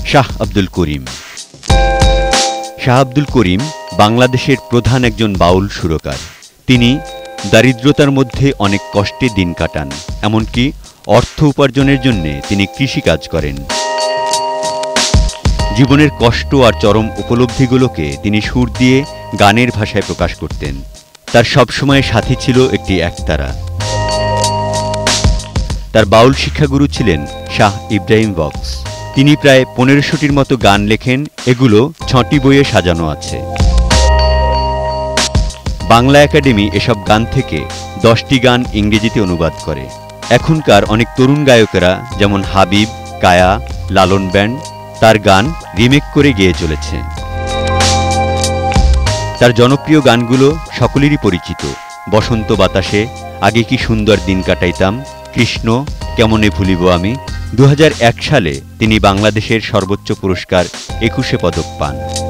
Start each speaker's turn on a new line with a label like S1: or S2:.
S1: শাহ আব্দুল করিম। শাহ আব্দুল করিম বাংলাদেশের প্রধান একজন বাউল সুরকার। তিনি দারিদ্রতার মধ্যে অনেক কষ্টে দিন কাটান, এমনকি অর্থ উপার্জনের জন্য তিনি কৃষিকাজ করেন। জীবনের কষ্ট আর চরম উপলব্ধিগুলোকে তিনি সুর দিয়ে গানের ভাষায় প্রকাশ করতেন। তার সবসময় সাথী ছিল একটি একতারা। তার বাউল শিক্ষাগুরু ছিলেন শাহ ইব্রাহিম বক্স। তিনি প্রায় 1500টির মতো গান লেখেন, এগুলো 6টি বইয়ে সাজানো আছে। বাংলা একাডেমি এসব গান থেকে 10টি গান ইংরেজিতে অনুবাদ করে। এখনকার অনেক তরুণ গায়কেরা যেমন হাবিব, কায়া, লালন ব্যান্ড তার গান রিমেক করে গেয়ে চলেছে। তার জনপ্রিয় গানগুলো সকলেরই পরিচিত। বসন্ত বাতাসে, আগে কি সুন্দর দিন কাটাইতাম, কৃষ্ণ, কেমনে ভুলিব আমি। 2001 সালে তিনি বাংলাদেশের সর্বোচ্চ পুরস্কার 21 পদক পান।